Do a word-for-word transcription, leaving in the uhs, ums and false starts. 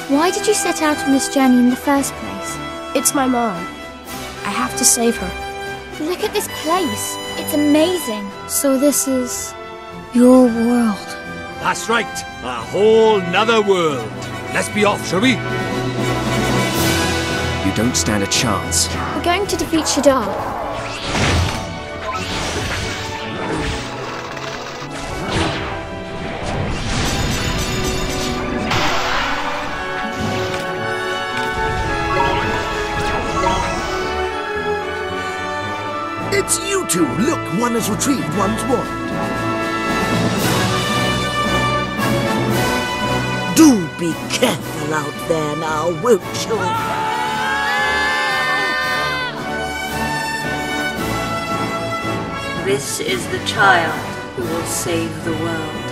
Why did you set out on this journey in the first place? It's my mom. I have to save her. Look at this place. It's amazing. So this is your world. That's right. A whole nother world. Let's be off, shall we? You don't stand a chance. We're going to defeat Shadar. It's you two! Look, one has retrieved one's wand. Do be careful out there now, won't you? This is the child who will save the world.